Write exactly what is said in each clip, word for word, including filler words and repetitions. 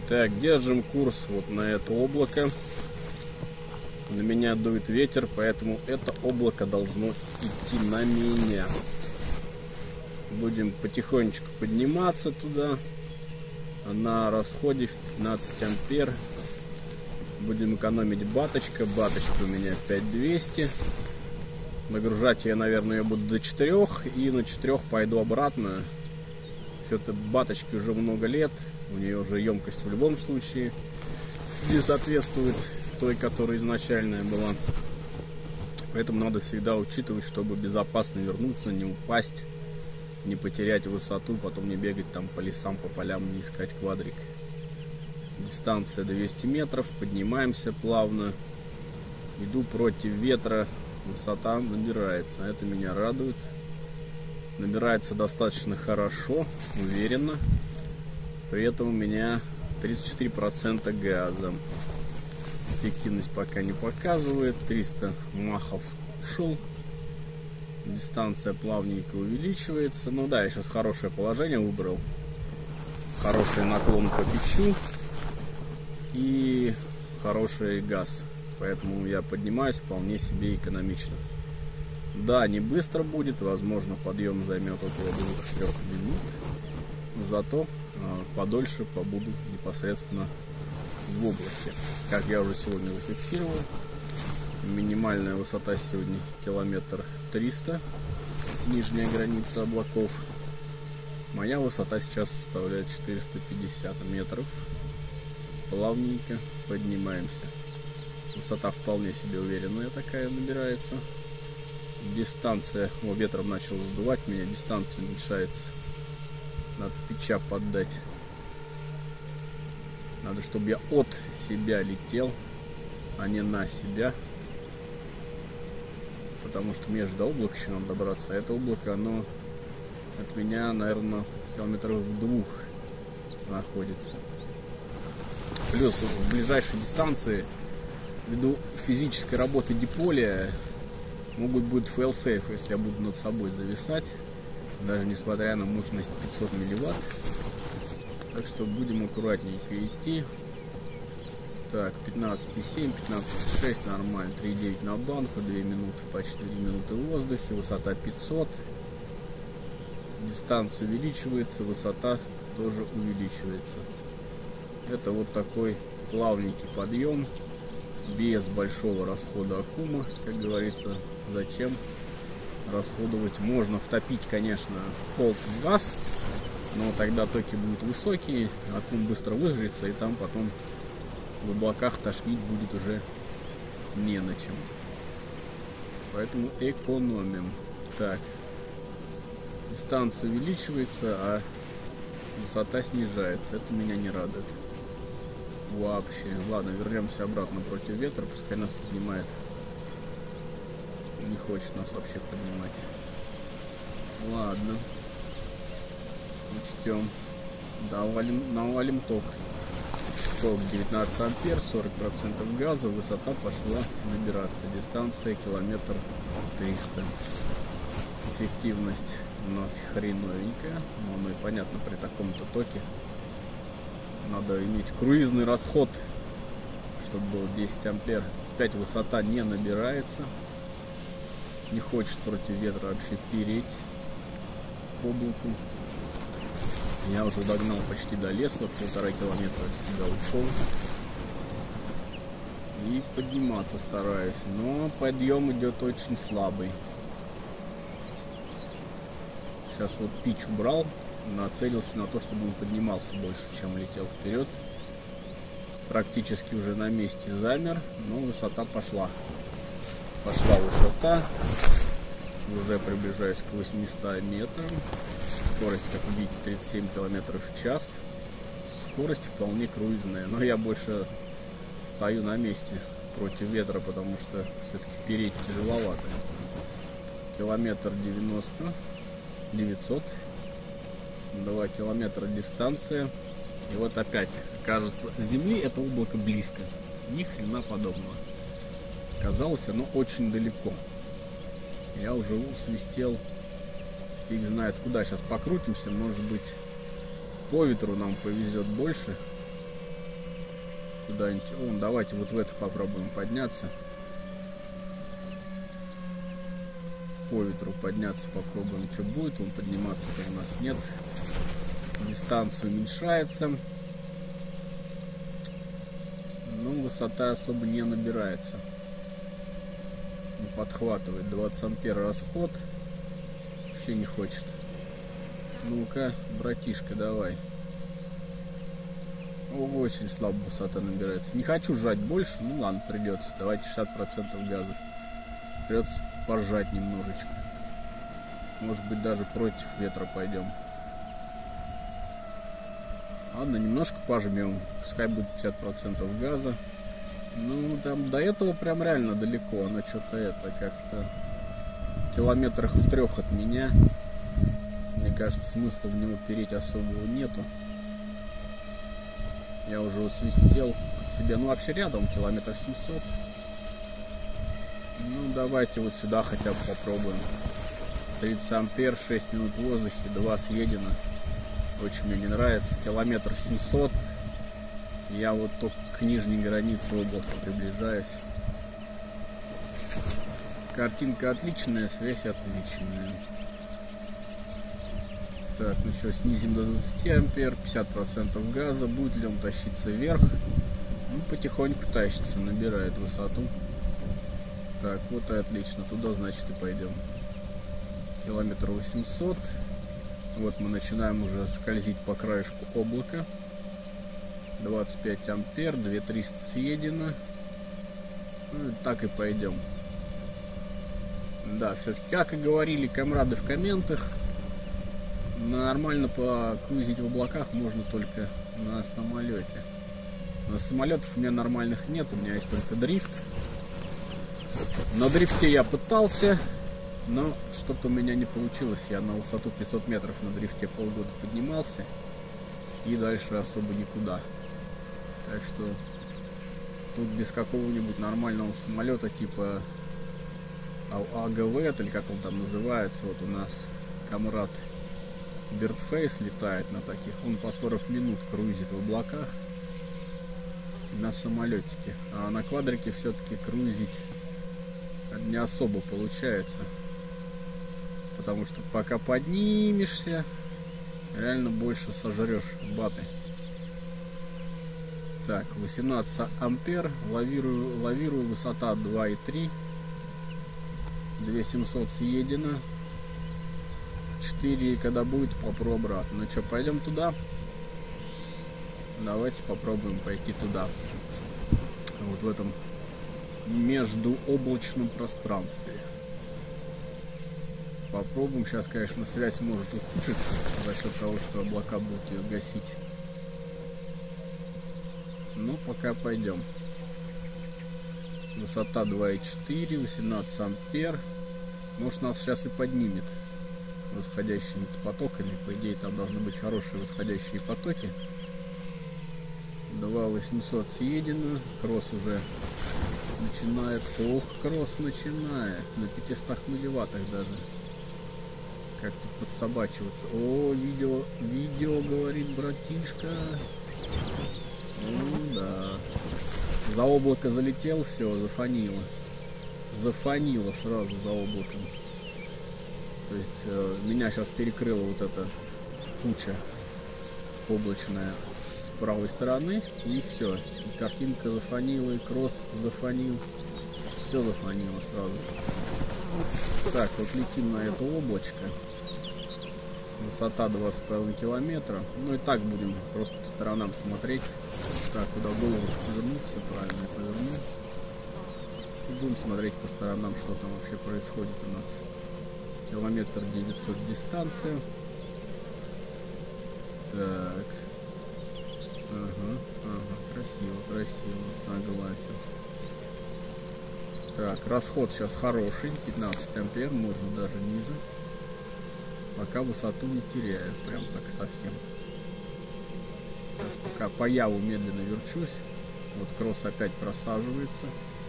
Так, держим курс вот на это облако. На меня дует ветер, поэтому это облако должно идти на меня. Будем потихонечку подниматься туда. На расходе в пятнадцать ампер. Будем экономить баточка. Баточка у меня пять тысяч двести. Нагружать я, наверное, буду до четырёх. И на четырёх пойду обратно. Что-то баточке уже много лет. У нее уже емкость в любом случае не соответствует той, которая изначальная была. Поэтому надо всегда учитывать, чтобы безопасно вернуться, не упасть, не потерять высоту, потом не бегать там по лесам, по полям, не искать квадрик. Дистанция двести метров, поднимаемся плавно. Иду против ветра, высота набирается, это меня радует. Набирается достаточно хорошо, уверенно. При этом у меня тридцать четыре процента газа. Эффективность пока не показывает. триста махов ушел. Дистанция плавненько увеличивается. Ну да, я сейчас хорошее положение выбрал. Хороший наклон по печу. И хороший газ. Поэтому я поднимаюсь вполне себе экономично. Да, не быстро будет. Возможно, подъем займет около двух-трёх минут. Зато э, подольше побуду непосредственно в области. Как я уже сегодня зафиксировал, минимальная высота сегодня километр триста, нижняя граница облаков. Моя высота сейчас составляет четыреста пятьдесят метров. Плавненько поднимаемся. Высота вполне себе уверенная такая набирается. Дистанция, о, ветром начал сдувать меня, дистанция уменьшается. Надо печа поддать. Надо, чтобы я от себя летел, а не на себя. Потому что мне же до облака еще надо добраться. А это облако, оно от меня, наверное, километров в двух находится. Плюс в ближайшей дистанции, ввиду физической работы диполя, могут быть фейл-сейф, если я буду над собой зависать. Даже несмотря на мощность пятьсот милливатт. Так что будем аккуратненько идти. Так, пятнадцать семь, пятнадцать шесть, нормально. три девять на банку, две минуты, почти две минуты в воздухе. Высота пятьсот. Дистанция увеличивается, высота тоже увеличивается. Это вот такой плавненький подъем. Без большого расхода аккума, как говорится. Зачем расходовать? Можно втопить, конечно, пол в газ, но тогда токи будут высокие, аккум быстро выжжется, и там потом в облаках тошнить будет уже не на чем. Поэтому экономим. Так, дистанция увеличивается, а высота снижается. Это меня не радует вообще. Ладно, вернемся обратно против ветра, пускай нас поднимает. Не хочет нас вообще поднимать. Ладно. Учтем. Навалим, навалим ток. Ток девятнадцать ампер, сорок процентов газа. Высота пошла набираться. Дистанция километр триста. Эффективность у нас хреновенькая. Ну, и понятно, при таком-то токе надо иметь круизный расход, чтобы было десять ампер. Опять высота не набирается. Не хочет против ветра вообще переть по облаку. Я уже догнал почти до леса, полтора километра от себя ушел. И подниматься стараюсь, но подъем идет очень слабый. Сейчас вот пич убрал, нацелился на то, чтобы он поднимался больше, чем летел вперед. Практически уже на месте замер, но высота пошла. Пошла высота, уже приближаюсь к восьмистам метрам. Скорость, как видите, тридцать семь километров в час. Скорость вполне круизная, но я больше стою на месте против ветра, потому что все-таки переть тяжеловато. Километр девяносто, девятьсот, два километра дистанция. И вот опять, кажется, с Земли это облако близко. Ни хрена подобного. Казалось, оно очень далеко. Я уже усвистел, фиг знает куда. Сейчас покрутимся, может быть, по ветру нам повезет больше. куда-нибудь. О, давайте вот в это попробуем подняться. По ветру подняться попробуем, что будет. Он подниматься-то у нас нет. Дистанция уменьшается. Но высота особо не набирается. Не подхватывает. двадцать ампер расход. Вообще не хочет. Ну-ка, братишка, давай. О, очень слабо высота набирается. Не хочу жать больше. Ну ладно, придется. Давайте шестьдесят процентов газа. Придется поржать немножечко. Может быть, даже против ветра пойдем. Ладно, немножко пожмем. Пускай будет пятьдесят процентов газа. Ну, там до этого прям реально далеко. Оно что-то это как-то километрах в трех от меня. Мне кажется, смысла в него переть особого нету. Я уже усвистел от себя. Ну, вообще рядом, километров семьсот. Ну, давайте вот сюда хотя бы попробуем. тридцать ампер, шесть минут в воздухе, два съедено. Очень мне не нравится. Километр семьсот. Я вот только к нижней границе облака приближаюсь. Картинка отличная, связь отличная. Так, ну что, снизим до двадцати ампер, пятьдесят процентов газа. Будет ли он тащиться вверх? Ну, потихоньку тащится, набирает высоту. Так, вот и отлично. Туда, значит, и пойдем. Километр восемьсот. Вот мы начинаем уже скользить по краешку облака. двадцать пять ампер, две тысячи триста съедено. Ну, так и пойдем. Да, все-таки, как и говорили комрады в комментах, нормально покрузить в облаках можно только на самолете. На самолетов у меня нормальных нет, у меня есть только дрифт. На дрифте я пытался, но что-то у меня не получилось. Я на высоту пятьсот метров на дрифте полгода поднимался и дальше особо никуда. Так что тут без какого-нибудь нормального самолета типа АГВ, или как он там называется, вот у нас комрад Бирдфейс летает на таких, он по сорок минут крузит в облаках на самолетике, а на квадрике все-таки крузить не особо получается, потому что пока поднимешься, реально больше сожрешь баты. Так, восемнадцать ампер, лавирую, лавирую, высота два и три, две тысячи семьсот съедено, четыре, когда будет, попробую обратно. Ну что, пойдем туда? Давайте попробуем пойти туда, вот в этом междуоблачном пространстве. Попробуем. Сейчас, конечно, связь может ухудшиться за счет того, что облака будут ее гасить. Но пока пойдем. Высота два и четыре, восемнадцать ампер. Может, нас сейчас и поднимет восходящими потоками. По идее, там должны быть хорошие восходящие потоки. два тысячи восемьсот съедено. Кросс уже начинает. Ох, кросс начинает. На пятистах милливаттах даже. Как-то подсобачиваться. О, видео, видео, говорит братишка. Ну да. За облако залетел, все, зафанило. Зафанило сразу за облаком. То есть э, меня сейчас перекрыла вот эта туча облачная с правой стороны, и все. И картинка зафанила, и кросс зафанил. Все зафанило сразу. Так, вот летим на это облачко. Высота два с половиной километра. Ну и так будем просто по сторонам смотреть. Так, куда голову повернуть, все правильно я повернул. И будем смотреть по сторонам, что там вообще происходит у нас. Километр девятьсот дистанция. Так. Ага, ага, красиво, красиво, согласен. Так, расход сейчас хороший, пятнадцать ампер, можно даже ниже. Пока высоту не теряю, прям так совсем. Сейчас пока по яву медленно верчусь. Вот кросс опять просаживается.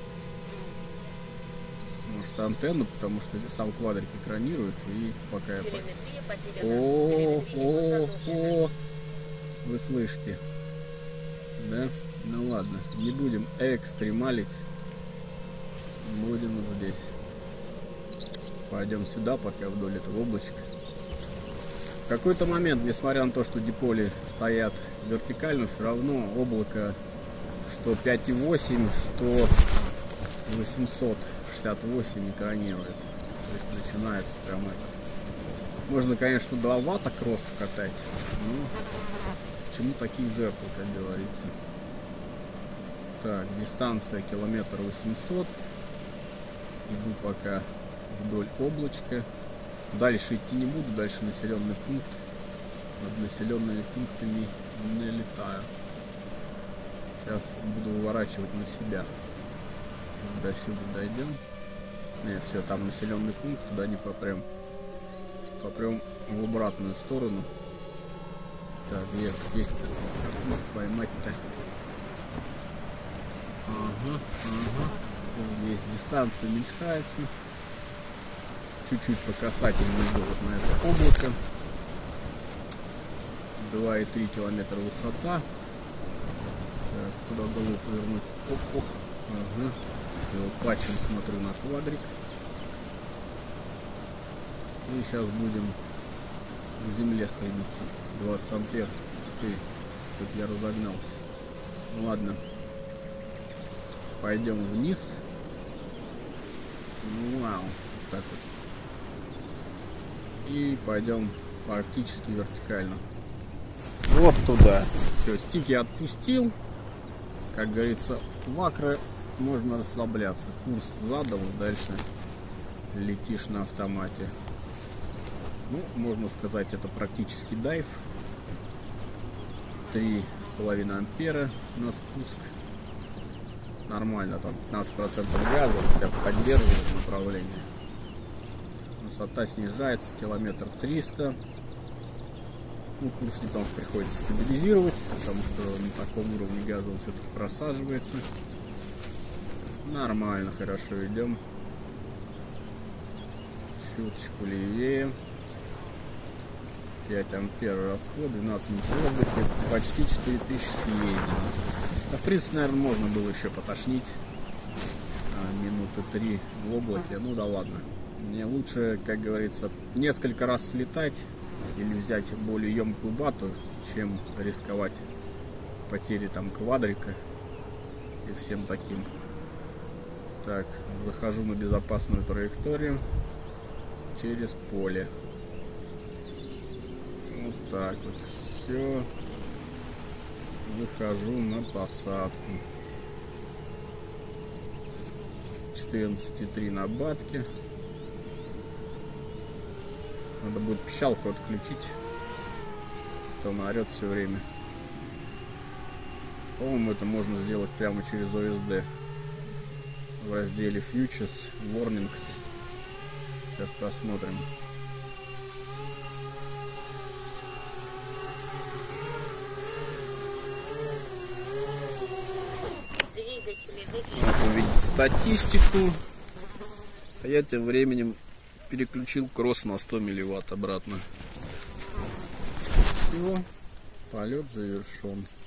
Может, антенну, потому что сам квадрик экранирует. И пока я... О, о, о, вы слышите? Да? Ну ладно, не будем экстремалить. Будем вот здесь. Пойдем сюда, пока вдоль этого облачка. В какой-то момент, несмотря на то, что диполи стоят вертикально, все равно облако что пять и восемь, что восемьсот шестьдесят восемь экранирует. То есть начинается прямо это. Можно, конечно, два ватта кросс катать, но к чему такие жертвы, как говорится. Так, дистанция километр восемьсот. Иду пока вдоль облачка. Дальше идти не буду, дальше населенный пункт. Над населенными пунктами не летаю. Сейчас буду выворачивать на себя. До сюда дойдем. Не, все, там населенный пункт, туда не попрем. Попрем в обратную сторону. Так, есть, есть поймать-то. Ага, ага. Все, есть. Дистанция уменьшается. Чуть-чуть по касательной иду вот на это облако. два и три километра высота. Так, куда голову повернуть? Оп-оп. Ага. Патчем смотрю на квадрик. И сейчас будем к земле стремиться. двадцать ампер. Ты, тут я разогнался. Ну ладно. Пойдем вниз. Вау. Так вот. И пойдем практически вертикально. Вот туда. Все, стики отпустил. Как говорится, в акро можно расслабляться. Курс задал, дальше летишь на автомате. Ну, можно сказать, это практически дайв. три с половиной ампера на спуск. Нормально, там пятнадцать процентов газа, себя поддерживает направление. Высота снижается, километр триста. Ну, курс Ньютонов приходится стабилизировать, потому что на таком уровне газа он все-таки просаживается. Нормально, хорошо идем. Чуточку левее. пять ампер расход, двенадцать минут в воздухе, почти четыре тысячи съездено. А, в принципе, наверное, можно было еще потошнить. А, минуты три в облаке, ну да ладно. Мне лучше, как говорится, несколько раз слетать или взять более емкую бату, чем рисковать потери там квадрика и всем таким. Так, захожу на безопасную траекторию через поле. Вот так вот. Все. Выхожу на посадку. четырнадцать и три на батке. Надо будет пищалку отключить. То она орет все время. По-моему, это можно сделать прямо через о эс ди. В разделе Futures, Warnings. Сейчас посмотрим. Увидеть статистику. А я тем временем переключил кросс на сто милливатт обратно. Все, полет завершен.